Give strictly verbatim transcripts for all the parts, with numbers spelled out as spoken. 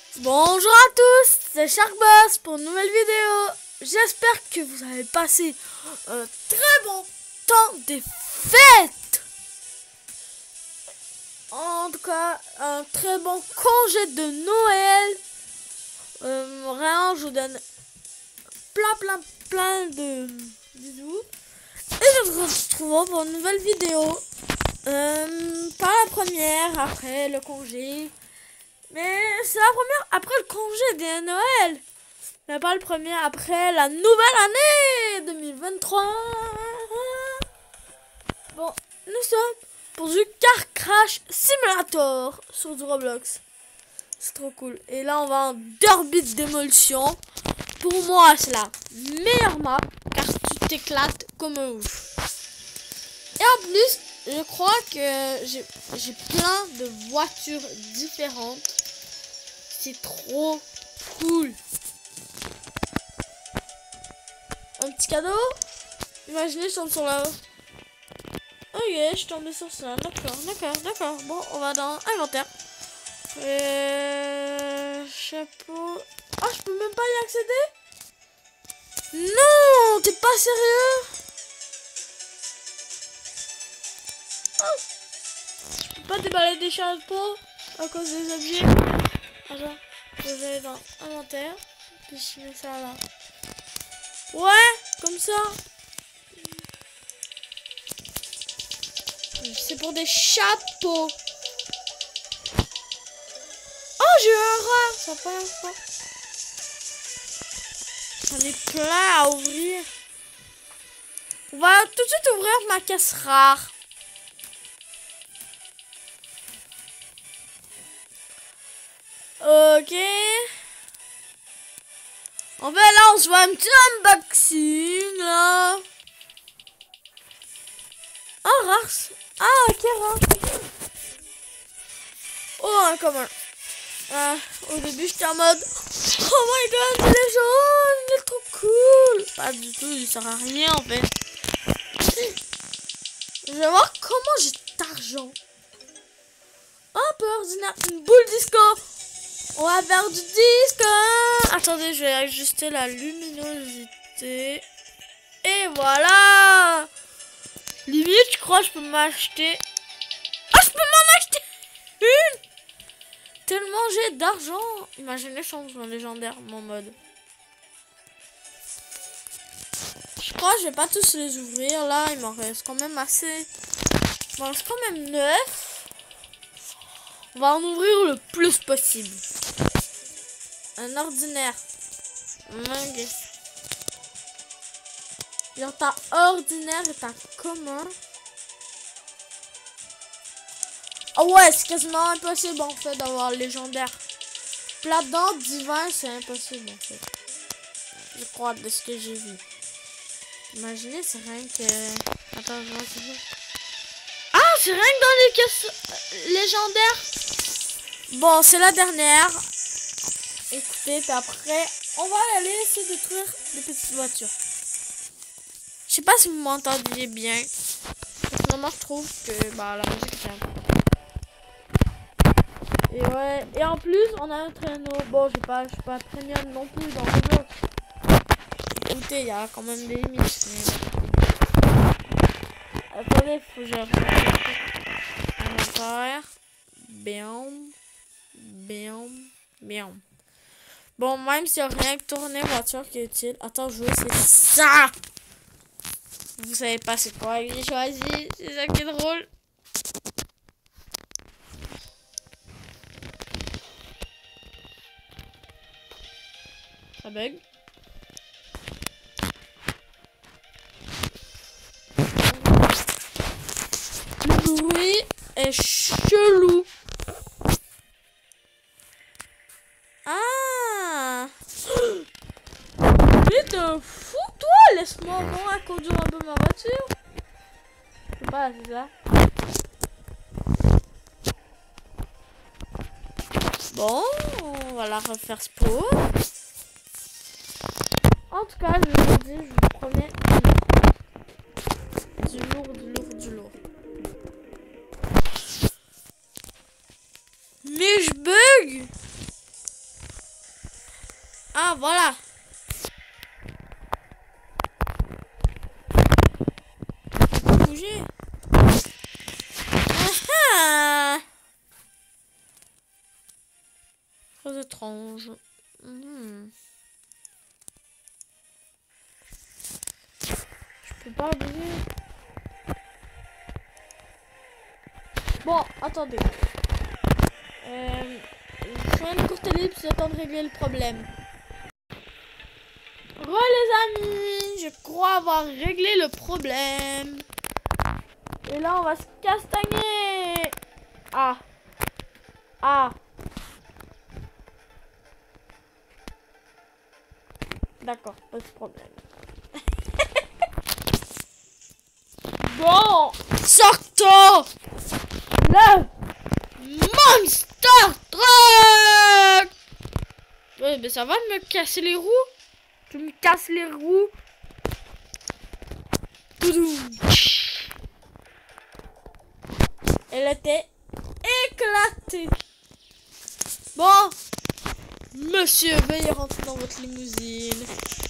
Bonjour à tous, c'est Sharkboss pour une nouvelle vidéo. J'espère que vous avez passé un très bon temps des fêtes. En tout cas, un très bon congé de Noël. Euh, vraiment, je vous donne plein, plein, plein de bisous. Et je vous retrouve pour une nouvelle vidéo. Euh, pas la première, après le congé. Mais c'est la première après le congé de Noël. Mais pas le premier après la nouvelle année deux mille vingt-trois. Bon, nous sommes pour du Car Crash Simulator sur du Roblox. C'est trop cool. Et là, on va en derby de démolition. Pour moi, c'est la meilleure map car tu t'éclates comme un ouf. Et en plus, je crois que j'ai j'ai plein de voitures différentes. C'est trop cool. Un petit cadeau. Imaginez, je tombe sur la... Ok, je suis tombée sur ça. D'accord, d'accord, d'accord. Bon, on va dans inventaire. Euh... Chapeau. Ah, je peux même pas y accéder? Non, t'es pas sérieux? Oh. Je peux pas déballer des chapeaux à cause des objets. Attends, je vais aller dans inventaire. Puis je mets ça là. Ouais, comme ça. C'est pour des chapeaux. Oh, j'ai eu un rat. Ça fait un fois. J'en ai plein à ouvrir. On va tout de suite ouvrir ma caisse rare. Ok. En fait, là, on se voit un petit unboxing, là. Oh, rare. Ah, ok, rare. Oh, un commun. Ah, au début, j'étais en mode... Oh my god, il est jaune, il est trop cool. Pas du tout, il sert à rien, en fait. Je vais voir comment j'ai d'argent. Un peu ordinaire, une boule disco. On va faire du disco. Attendez, je vais ajuster la luminosité. Et voilà. Limite, je crois que je peux m'acheter... Ah, je peux m'en acheter une. Tellement j'ai d'argent. Imaginez, je change en légendaire, mon mode. Je crois que je vais pas tous les ouvrir. Là, il m'en reste quand même assez. Il m'en reste quand même neuf. On va en ouvrir le plus possible. Un ordinaire. Mangue. Genre, t'as ordinaire et t'as commun. Oh ouais, c'est quasiment impossible en fait d'avoir légendaire. Plat-dent, divin, c'est impossible en fait. Je crois de ce que j'ai vu. Imaginez, c'est rien que... Attends, je vois c'est ça. Ah, c'est rien que dans les caisses légendaires. Bon, c'est la dernière. Écoutez, puis après, on va aller essayer de détruire des petites voitures. Je sais pas si vous m'entendiez bien. Personnellement, je trouve que bah, la musique est un peu... Et ouais, et en plus, on a un traîneau. Bon, j'ai pas, je suis pas premium non plus dans le jeu. Écoutez, il y a quand même des limites. Mais... Attendez, faut que je inventaire. Bien. Bien. Bien. Bon, même s'il n'y a rien que tourner voiture qui est utile. Attends, je veux, c'est ça! Vous savez pas c'est quoi que j'ai choisi. C'est ça qui est drôle. Ça bug. Le bruit est chelou. Ah. Mais t'es un fou toi. Laisse-moi bon à conduire un peu ma voiture. Je sais pas, c'est ça. Bon, on va la refaire spawn. En tout cas, je vous dis, je vous promets du lourd, du lourd, du lourd. Mais je bug. Ah, voilà. Bouger. Ah ah. Très étrange. Mmh. Je peux pas bouger. Bon, attendez. Euh, je fais une courte ellipse, le temps de régler le problème. Re les amis, je crois avoir réglé le problème. Et là, on va se castagner. Ah. Ah. D'accord, pas de problème. Bon, sortons le Monster Truck. Ouais, mais ça va de me casser les roues. Tu me casses les roues. Elle était éclatée. Bon, monsieur, veuillez rentrer dans votre limousine.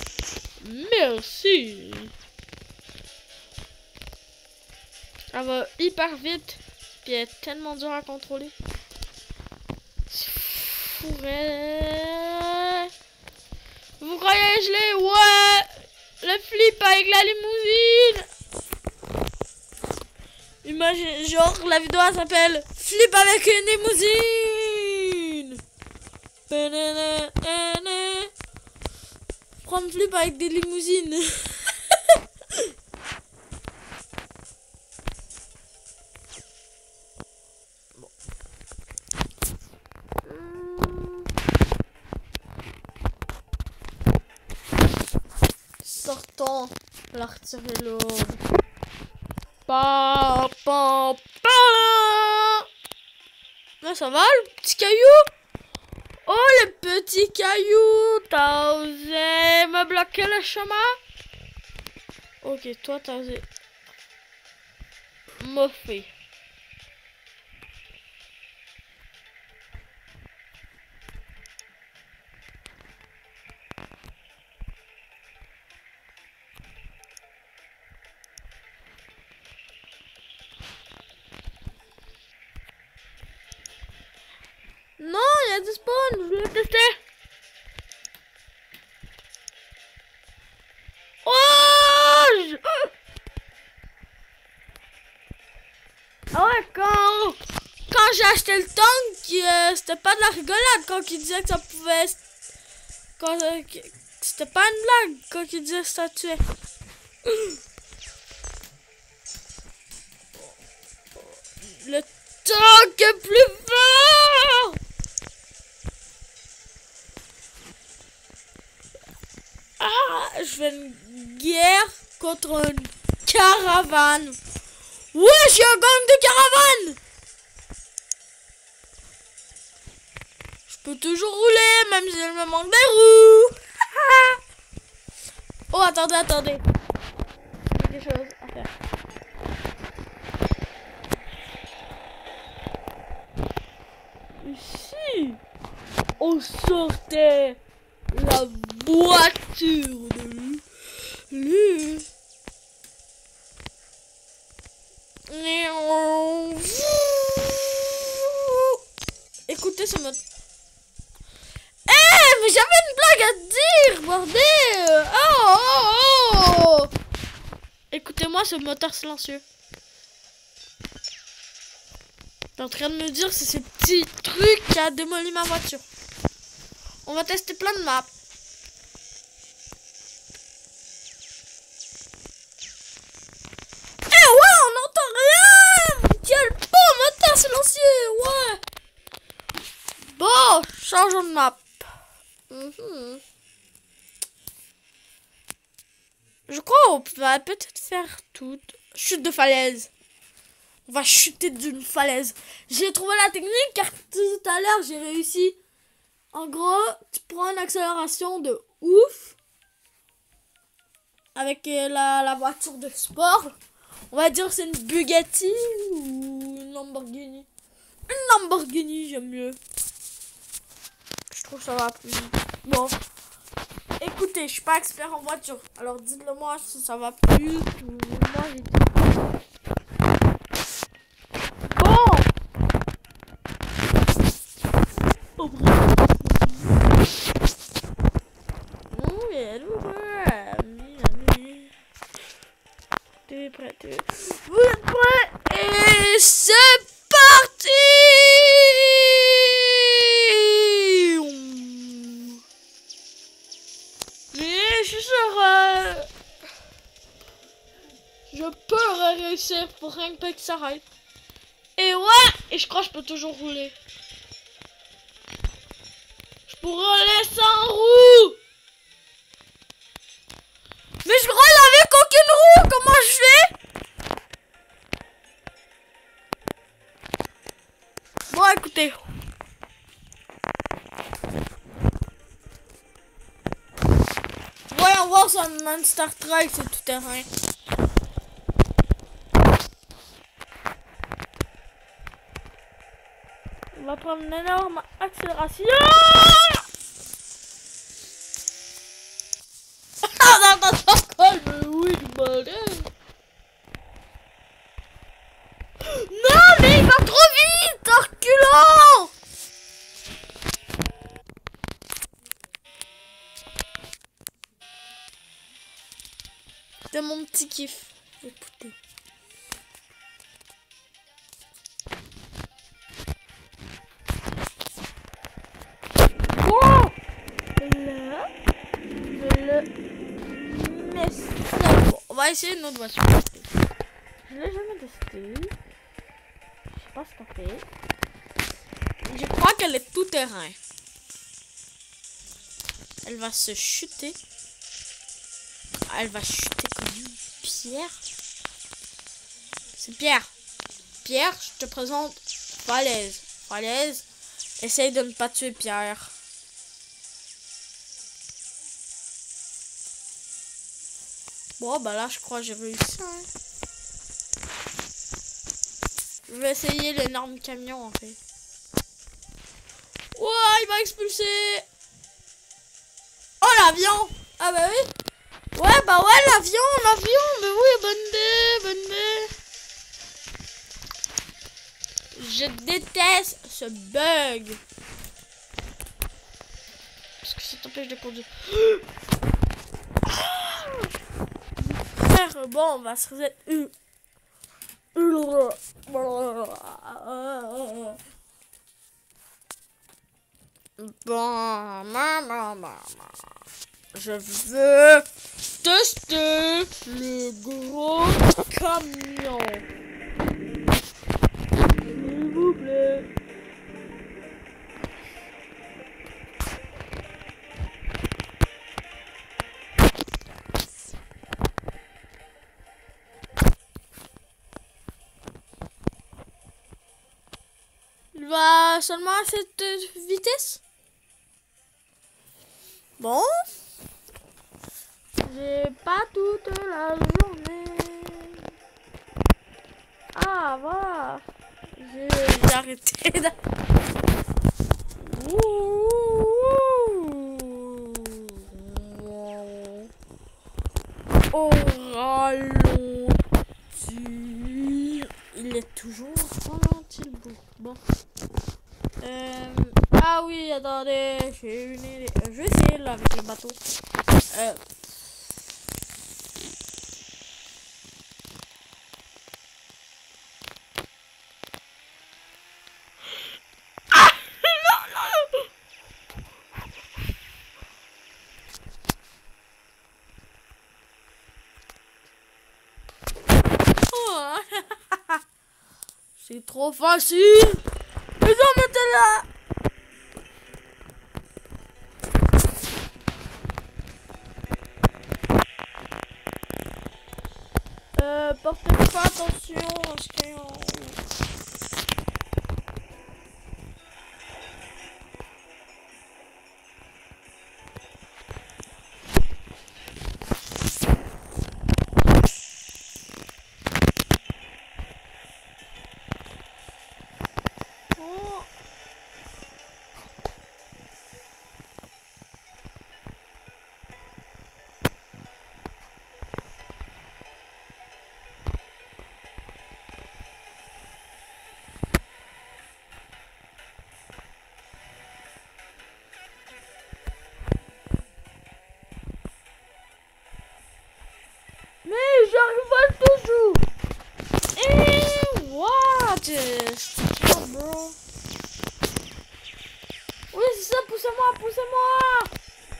Merci. Ça va hyper vite. Puis elle est tellement dur à contrôler. C'est fourré. Vous croyez je l'ai? Ouais. Le flip avec la limousine. Imagine, genre la vidéo elle s'appelle Flip avec une limousine. Prendre flip avec des limousines. Bon. Sortons l'artillerie lourde. Pa, pa, pa. Là, ça va le petit caillou? Oh le petit caillou, t'as osé me bloquer le chemin? Ok, toi t'as osé moffer. Non, il y a du spawn, je voulais tester. Oh je... Ah ouais, quand, quand j'ai acheté le tank, euh, c'était pas de la rigolade quand il disait que ça pouvait... Quand, euh, c'était pas une blague quand il disait que ça tuait. Le tank est plus fort. Ah, je fais une guerre contre une caravane. Ouais, je suis un gang de caravane. Je peux toujours rouler, même si elle me manque des roues. Oh, attendez, attendez. J'ai quelque chose à faire. Ici, on sortait la voiture de lui. Et on... Écoutez ce mode. Eh, hey, mais j'avais une blague à dire, bordel. Oh, oh, oh. Écoutez-moi ce moteur silencieux. T'es en train de me dire c'est ce petit truc qui a démoli ma voiture. On va tester plein de maps. Eh ouais, on n'entend rien. Quel bon moteur silencieux, ouais. Bon, changeons de map. Mm-hmm. Je crois qu'on va peut-être faire toute chute de falaise. On va chuter d'une falaise. J'ai trouvé la technique car tout à l'heure j'ai réussi. En gros, tu prends une accélération de ouf. Avec la, la voiture de sport. On va dire c'est une Bugatti ou une Lamborghini. Une Lamborghini, j'aime mieux. Je trouve que ça va plus vite. Bon, écoutez, je suis pas expert en voiture. Alors dites-le moi si ça va plus. Moi j'ai dit. Bon. Oh, t'es prêt, t'es... Vous êtes prêts? Et c'est parti! Mais je suis sûr, euh, je peux réussir pour rien que que ça arrête. Et ouais, et je crois que je peux toujours rouler. Je pourrais rouler sans roue. Mais je roule avec aucune roue, comment je fais? Bon, écoutez. Voyons voir sur un Star Trek, c'est tout terrain. On va prendre une énorme accélération. Ah non, non, non, calme, oui, du bordel. Non, mais il va trop vite, reculant. C'est mon petit kiff. Écoutez. Wow. Là. Le... Mais c'est bon. On va essayer une autre voiture. Je l'ai jamais testé. Je sais pas ce qu'on fait. Je crois qu'elle est tout terrain. Elle va se chuter. Elle va chuter comme une pierre. C'est Pierre. Pierre, je te présente Falaise. Falaise, essaye de ne pas tuer Pierre. Bon, bah là, je crois que j'ai réussi. Hein. Je vais essayer l'énorme camion, en fait. Ouah, il va expulser. Oh, l'avion. Ah bah oui. Ouais, bah ouais, l'avion, l'avion. Mais oui, bonne idée, bonne idée. Je déteste ce bug. Parce que ça t'empêche de conduire. Bon, on va se reset. Bon, maman, je veux tester le gros camion. S'il vous plaît. Il va seulement à cette vitesse. Bon. J'ai pas toute la journée. Ah, voilà. J'ai arrêté de... Au ralenti. Il est toujours ralenti le bout. Bon. Euh, ah oui, attendez, j'ai une idée. Je vais essayer là avec le bateau. Euh, ah non, non, non. Oh. C'est trop facile. Les hommes étaient là. Euh, portez pas attention à ce qu'il y a en haut. Oh. je te bro. Oui, c'est ça, poussez-moi, poussez-moi.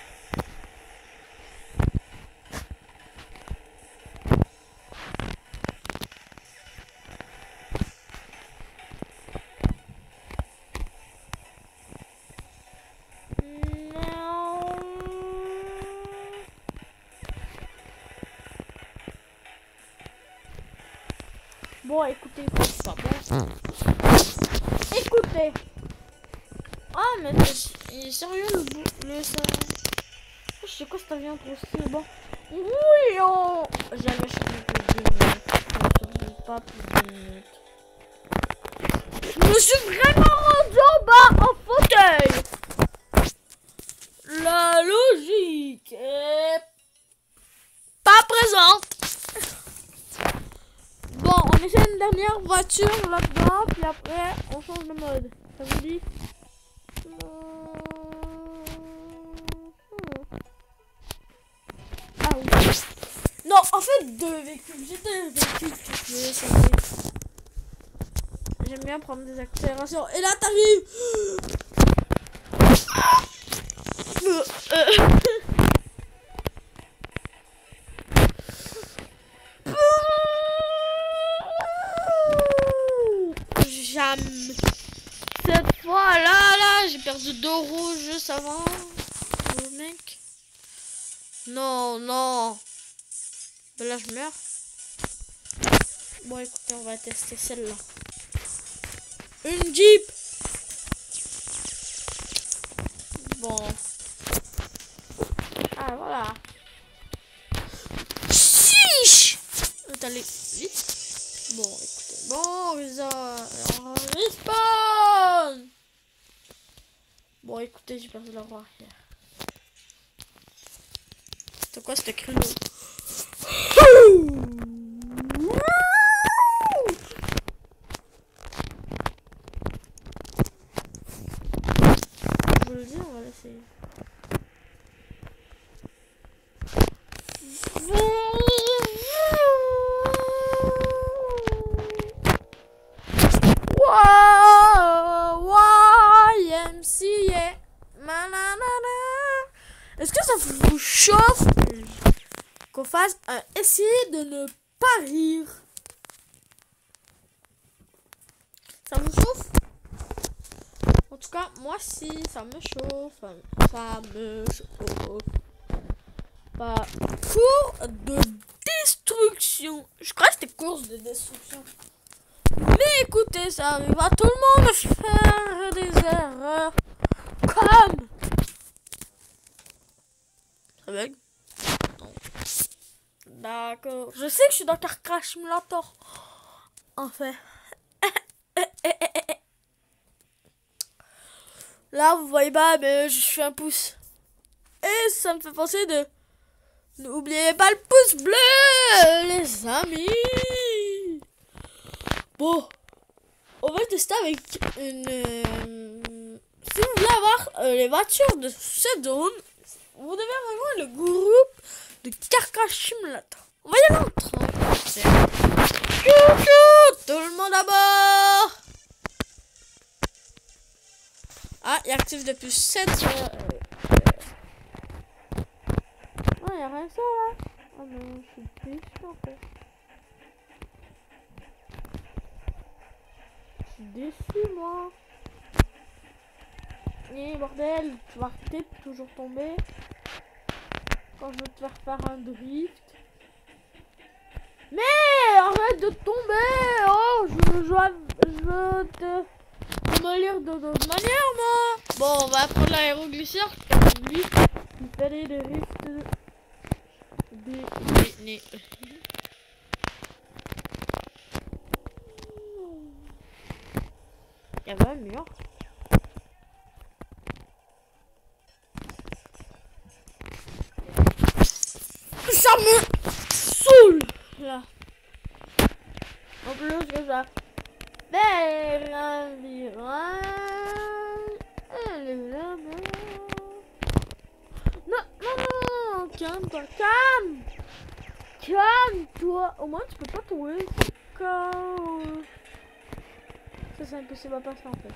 Bon, écoutez, c'est pas bon. Écoutez. Ah, mais il est sérieux le bout. Le ça. Je sais quoi cet avion trop stylé. Bon. Oui, on. Jamais je plus de deux minutes. Pas plus de deux minutes. Je me suis vraiment rendu en bas en fauteuil. La logique est pas présente. Bon, on essaie une dernière voiture là-dedans, puis après, on change de mode. Ça vous dit? Ah oui. Non, en fait, deux véhicules. J'ai deux véhicules que je veux essayer. J'aime bien prendre des accélérations. Et là, t'arrives. Jamais. Cette fois là, là, j'ai perdu deux roues juste avant. Oh, mec. Non, non. Ben là, je meurs. Bon, écoutez, on va tester celle-là. Une Jeep. Bon. Ah, voilà. Chiche. On va aller vite. Bon, écoutez. Bon, respawn. Bon, écoutez, j'ai perdu la roue arrière. C'est quoi ce créneau? Je vous le dis, on va l'essayer. Est-ce que ça vous chauffe qu'on fasse un essayer de ne pas rire? Ça vous chauffe? En tout cas, moi si, ça me chauffe. Ça me chauffe. Pas cours de destruction. Je crois que c'était course de destruction. Mais écoutez, ça arrive à tout le monde de faire des erreurs. Comme... Ça bug? Non. D'accord. Je sais que je suis dans Car Crash Simulator. En fait. Là, vous voyez pas, mais je suis un pouce. Et ça me fait penser de... N'oubliez pas le pouce bleu, les amis. Bon. On va tester avec une... Euh, si vous voulez avoir euh, les voitures de cette zone, vous devez rejoindre le groupe de Car Crash Simulator. On va y aller en train. Tout le monde à bord. Ah, il active depuis sept heures. Non, il n'y a rien que ça là. Oh non, je suis triste en fait. Je suis déçu moi. Et bordel, tu vas arrêter pour toujours tomber. Quand je veux te faire faire un drift. Mais arrête de tomber. Oh, je, je, je veux te démolir de d'autres manières moi. Bon, on va prendre l'aéroglisseur. Lui, il fallait des drifts. Des, des, des. Il y avait un mur. Ça me saoule là. En plus que ça faire un virage. Elle est là-bas. Non, non, non, calme-toi, calme. Calme-toi. Au moins tu peux pas trouver. Calme. Ça, c'est impossible à passer en fait.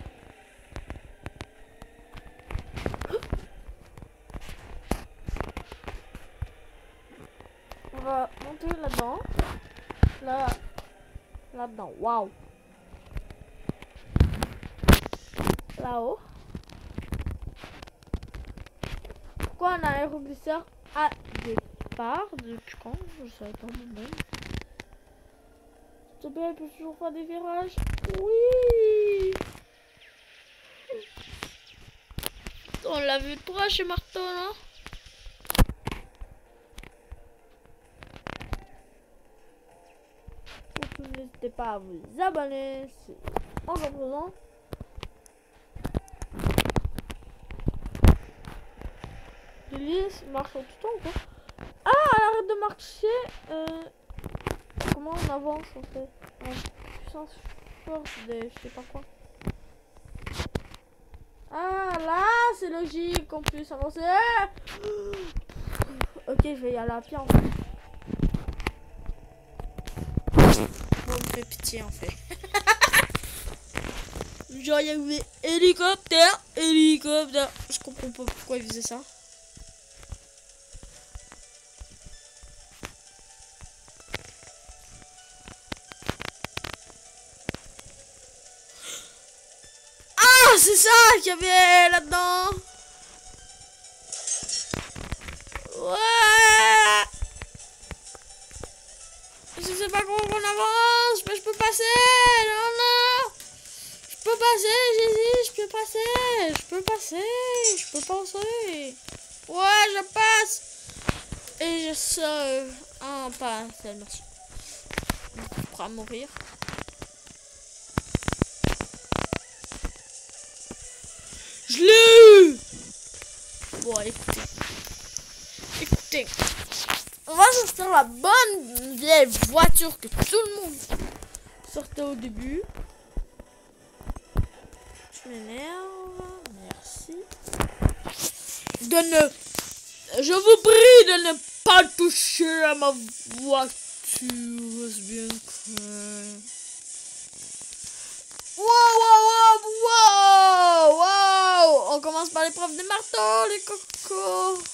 On va monter là-dedans. Là. Là-dedans. Waouh. Là-haut. Pourquoi on a un aéroglisseur à départ? Depuis quand? Je savais pas moi-même. S'il te plaît, elle peut toujours faire des virages. Oui. On l'a vu toi chez Marteau, là. N'hésitez pas à vous abonner en faisant. L'hélice marche tout le temps ou quoi? Ah, elle arrête de marcher. Euh, comment on avance en fait? En puissance force de je sais pas quoi. Ah là, c'est logique qu'on puisse avancer. Ok, je vais y aller à pied en fait. On me fait pitié en fait. Genre il y avait hélicoptère, hélicoptère. Je comprends pas pourquoi il faisait ça. Ah, c'est ça qu'il y avait là-dedans. Ouais. Je sais pas comment on avance, mais je peux passer. Non, non. Je peux passer, j'ai dit, je peux passer. Je peux passer, je peux passer. Ouais, je passe. Et je sauve. Ah, pas, c'est merci. Je suis prêt à mourir. Je l'ai eu. Bon, écoutez. Écoutez. On va sortir la bonne vieille voiture que tout le monde sortait au début. Je m'énerve. Merci. De ne... Je vous prie de ne pas toucher à ma voiture. C'est bien clair. Wow, wow, wow, wow, wow. On commence par l'épreuve des marteaux, les cocos.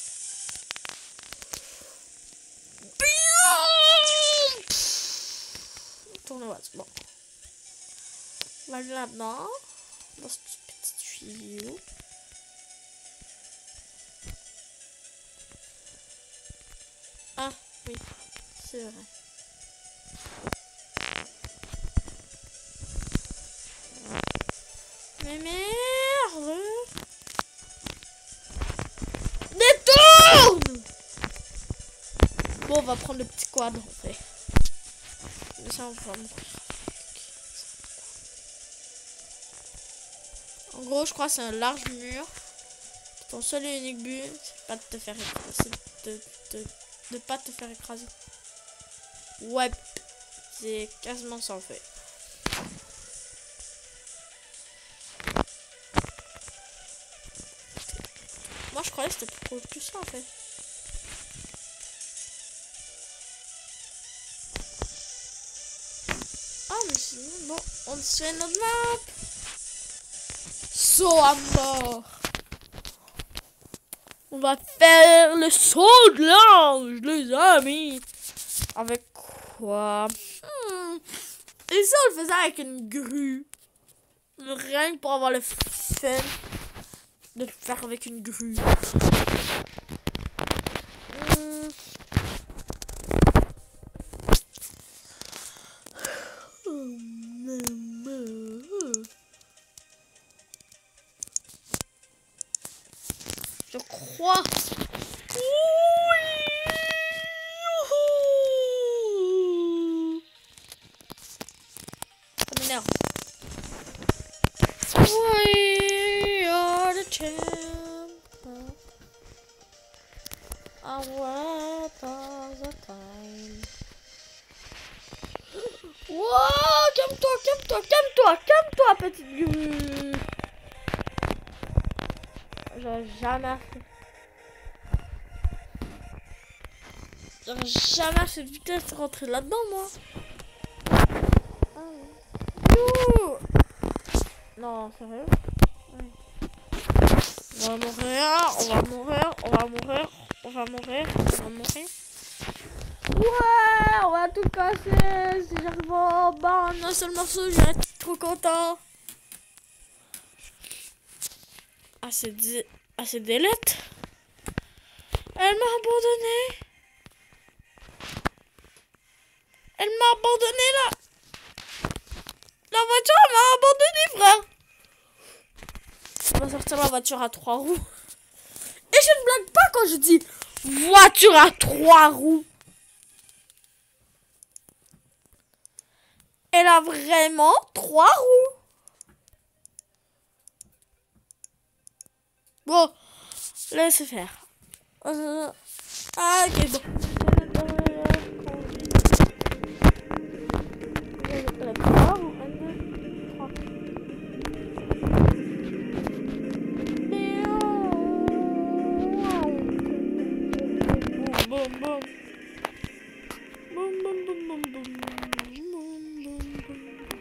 Tournez-moi, c'est bon. On va aller là-dedans. Dans ce petit tuyau. Ah, oui, c'est vrai. Mais merde! Détourne! Bon, on va prendre le petit quad en fait. Mais ça, on va mourir. En gros, je crois que c'est un large mur. Ton seul et unique but, c'est pas de te faire écraser. De, de, de pas te faire écraser. Ouais, c'est quasiment ça en fait. Moi, je croyais que c'était plus cool que ça en fait. Ah, mais sinon, bon, on se fait notre map. Saut à mort. On va faire le saut de l'ange, les amis. Avec quoi? hmm. Et ça, on le faisait avec une grue. Rien que pour avoir le fun de le faire avec une grue. Hmm. Je crois. Oui. Ça m'énerve. We are the champions. Our the time. Wow, calme-toi, calme-toi, calme-toi, calme-toi, petite grue. J'aurais jamais fait. J'aurais jamais à cette vitesse rentrer là-dedans, moi. Oh. Non, sérieux? Oui. On va mourir, on va mourir, on va mourir, on va mourir, on va mourir. Ouais, on va tout casser. Si j'arrive en bas en un seul morceau, je vais être trop content. Ah, c'est des... Ah, c'est des lettres. Elle m'a abandonné. Elle m'a abandonné là. La voiture m'a abandonné, frère. On va sortir la voiture à trois roues. Et je ne blague pas quand je dis voiture à trois roues. Elle a vraiment trois roues. Bon, laisse faire. Ah, ok, bon. Boum, boum. Boum, boum, boum, boum, boum. Boum, boum, boum.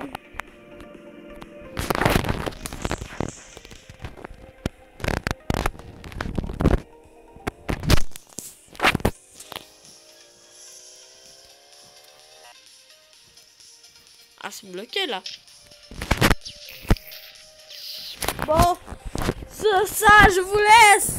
Ah, c'est bloqué là. Bon, sur ça, je vous laisse.